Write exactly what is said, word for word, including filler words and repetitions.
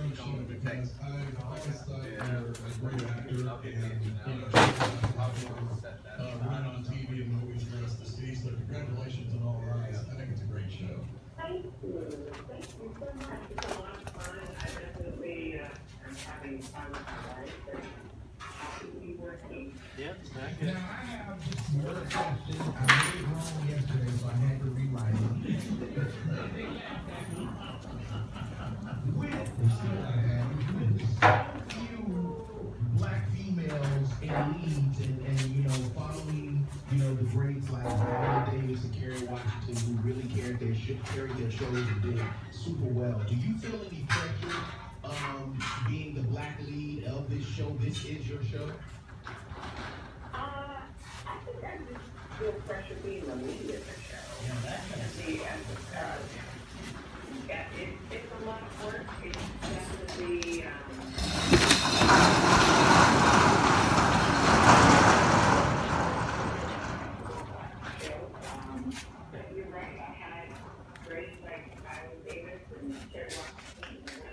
on the show because I always thought you were a great actor, and you know, uh, run on T V and movies for us to see. So congratulations on All Rise. I think it's a great show. Thank you. Thank you so much. It's a lot of fun. I definitely uh, am having fun with my life and happy to be working. Yep, now I have just more questions. I made it wrong yesterday, so I had to rewrite it. With so few black females in leads and, and you know, following, you know, the greats like Viola Davis and Kerry Washington who really carried their, sh carried their shows and did super well. Do you feel any pressure um, being the black lead of this show? This is your show? Uh, I think I just feel pressure being the lead of the show. Yeah, that's the, uh, uh, yeah, it, it's a lot of work. It's definitely, um, um, but you're right, I had great like Viola Davis and Kerry Washington.